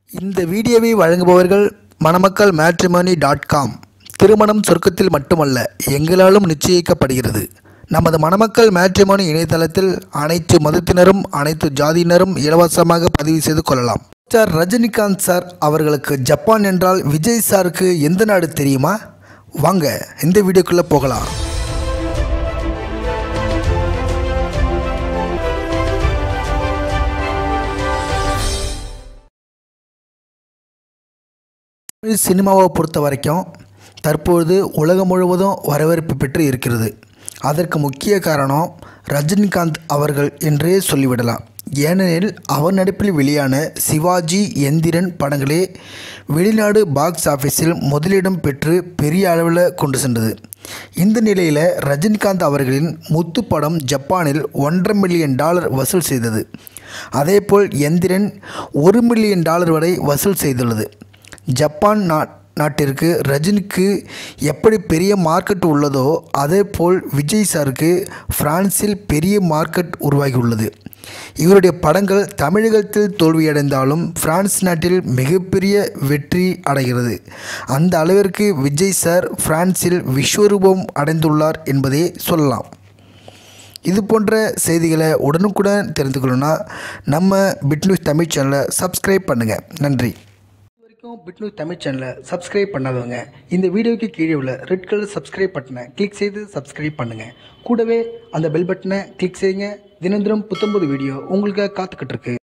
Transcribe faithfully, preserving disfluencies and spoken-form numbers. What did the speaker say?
இந்த வீடியோவை வழங்குபவர்கள் மணமக்கள் மேட்ரிமோனி டாட் காம். திருமணம் சொர்க்கத்தில் மட்டுமல்ல, எங்களாலும் நிச்சயிக்கப்படுகிறது. நமது மணமக்கள் மேட்ரிமோனி இணையதளத்தில் அனைத்து மதத்தினரும் அனைத்து ஜாதியினரும் இலவசமாக பதிவு செய்து கொள்ளலாம். சார் ரஜினிகாந்த் சார் அவர்களுக்கு ஜப்பான் என்றால் விஜய் சாருக்கு எந்த நாடு தெரியுமா? வாங்க இந்த வீடியோக்குள்ளே போகலாம். சினிமாவை பொறுத்த வரைக்கும் தற்பொழுது உலகம் முழுவதும் வரவேற்பு பெற்று இருக்கிறது. அதற்கு முக்கிய காரணம் ரஜினிகாந்த் அவர்கள் என்றே சொல்லிவிடலாம். ஏனெனில் அவர் நடிப்பில் வெளியான சிவாஜி, எந்திரன் படங்களே வெளிநாடு பாக்ஸ் ஆஃபீஸில் முதலிடம் பெற்று பெரிய அளவில் கொண்டு சென்றது. இந்த நிலையில் ரஜினிகாந்த் அவர்களின் முத்து படம் ஜப்பானில் ஒன்றரை மில்லியன் டாலர் வசூல் செய்தது. அதேபோல் எந்திரன் ஒரு மில்லியன் டாலர் வரை வசூல் செய்துள்ளது. ஜப்பான் நா நாட்டிற்கு ரஜினிக்கு எப்படி பெரிய மார்க்கெட் உள்ளதோ அதேபோல் விஜய் சாருக்கு பிரான்சில் பெரிய மார்க்கெட் உருவாகியுள்ளது. இவருடைய படங்கள் தமிழகத்தில் தோல்வியடைந்தாலும் பிரான்ஸ் நாட்டில் மிகப்பெரிய வெற்றி அடைகிறது. அந்த அளவிற்கு விஜய் சார் பிரான்சில் விஸ்வரூபம் அடைந்துள்ளார் என்பதை சொல்லலாம். இது போன்ற செய்திகளை உடனுக்குடன் தெரிந்து கொள்ளணும்னா நம்ம பிட் நியூஸ் தமிழ் சேனலை சப்ஸ்கிரைப் பண்ணுங்கள். நன்றி. பிட் நியூஸ் தமிழ் சேனலை சப்ஸ்கிரைப் பண்ணாதவங்க இந்த வீடியோக்கு கீழே உள்ள ரெட் கலர் சப்ஸ்கிரைப் பட்டனை கிளிக் செய்து சப்ஸ்கிரைப் பண்ணுங்கள். கூடவே அந்த பெல் பட்டனை கிளிக் செய்யுங்க. தினந்தோறும் புத்தம்பது வீடியோ உங்களுக்கு காத்துக்கிட்டு இருக்கு.